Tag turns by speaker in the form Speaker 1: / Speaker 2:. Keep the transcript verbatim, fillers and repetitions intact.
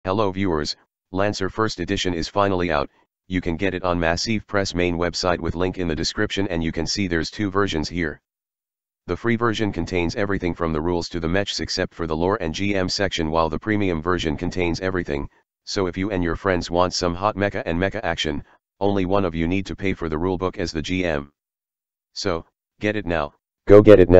Speaker 1: Hello viewers, Lancer First Edition is finally out. You can get it on Massive Press main website with link in the description, and you can see there's two versions here. The free version contains everything from the rules to the mechs except for the lore and G M section, while the premium version contains everything, so if you and your friends want some hot mecha and mecha action, only one of you need to pay for the rulebook as the G M. So, get it now. Go get it now.